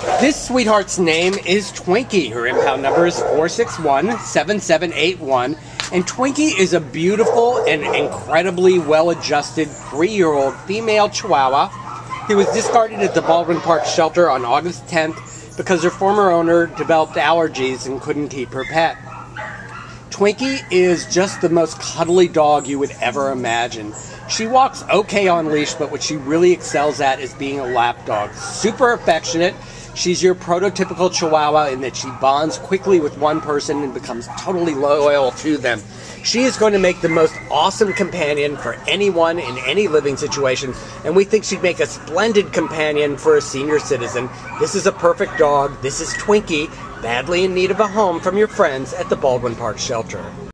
This sweetheart's name is Twinkie. Her impound number is 4617781. And Twinkie is a beautiful and incredibly well-adjusted 3-year-old female Chihuahua who was discarded at the Baldwin Park Shelter on August 10th because her former owner developed allergies and couldn't keep her pet. Twinkie is just the most cuddly dog you would ever imagine. She walks okay on leash, but what she really excels at is being a lapdog. Super affectionate. She's your prototypical Chihuahua in that she bonds quickly with one person and becomes totally loyal to them. She is going to make the most awesome companion for anyone in any living situation, and we think she'd make a splendid companion for a senior citizen. This is a perfect dog. This is Twinkie, badly in need of a home from your friends at the Baldwin Park Shelter.